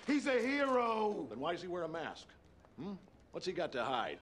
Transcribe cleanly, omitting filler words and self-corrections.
He's a hero. Then why does he wear a mask? Hmm? What's he got to hide?